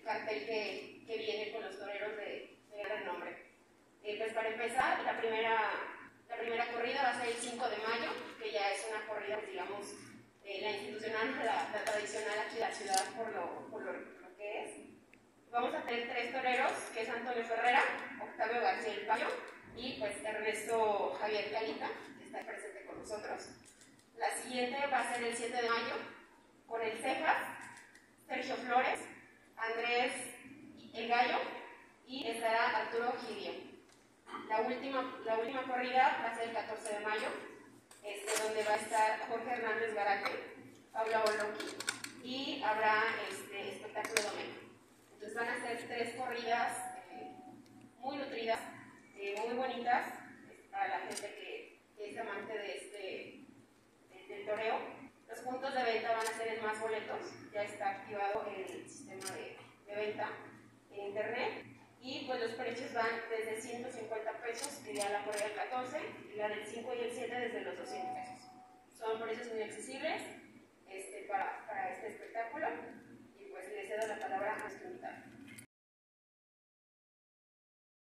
cartel que viene con los toreros de renombre. Pues para empezar, la primera corrida va a ser el 5 de mayo, que ya es una corrida, pues, digamos, la institucional, la tradicional aquí en la ciudad por lo que es. Vamos a tener 3 toreros, que es Antonio Ferrera, Octavio García El Payo y pues Ernesto Javier Calita, que está presente con nosotros. La siguiente va a ser el 7 de mayo, con el Cejas, Sergio Flores, Andrés El Gallo y estará Arturo Gidio. La última corrida va a ser el 14 de mayo, donde va a estar Jorge Hernández Garate, Paula Oloqui y habrá espectáculo domingo. Entonces van a ser 3 corridas muy nutridas, muy bonitas para la gente que es amante del toreo. Los puntos de venta van a ser en Más Boletos, ya está activado el sistema de venta en internet. Y pues los precios van desde 150 pesos, que ya la corrida del 14, y la del 5 y el 7 desde los 200 pesos. Son precios muy accesibles para este espectáculo.